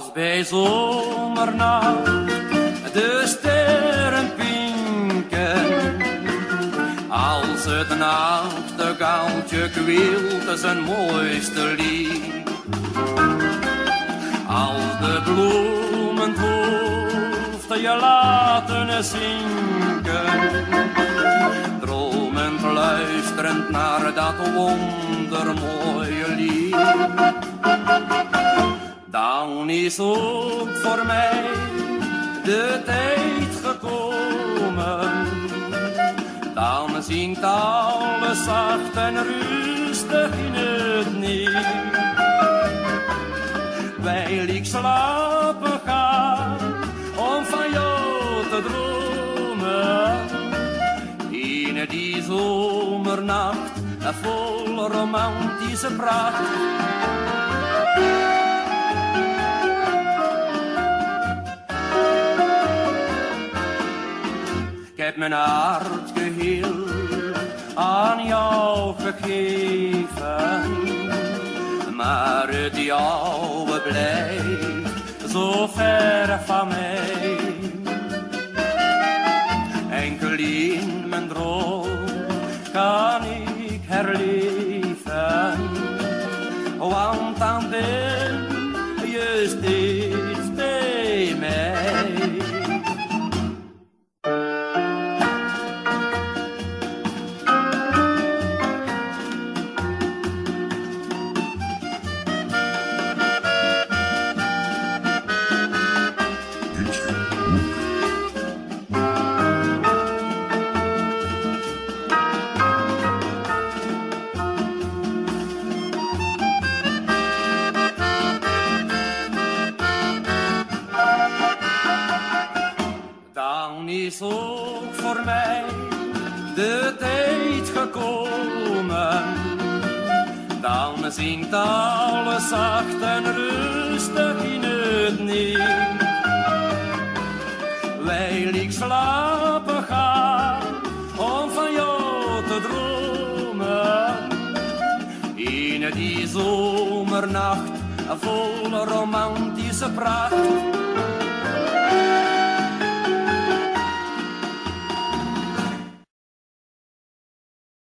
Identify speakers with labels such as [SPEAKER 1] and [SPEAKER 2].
[SPEAKER 1] Als bij zomernacht de sterren pinken, als het nachtegaaltje kwielt zijn mooiste lied, als de bloemen het hoofd je laten zinken, dromend luisterend naar dat wondermooie lied, dan is ook voor mij de tijd gekomen. Dan zingt alles zacht en rustig in het niet, wijl ik slapen ga om van jou te dromen. In die zomernacht vol romantische pracht. Ik heb mijn hart geheel aan jou gegeven, maar het jouwe blijft zo ver van mij. Enkel in mijn droom kan ik herleven, want dan ben je steeds bij mij. Dan is ook voor mij de tijd gekomen. Dan zingt alles zacht en rustig in het niet, wijl ik slapen ga om van jou te dromen. In die zomernacht vol romantische pracht.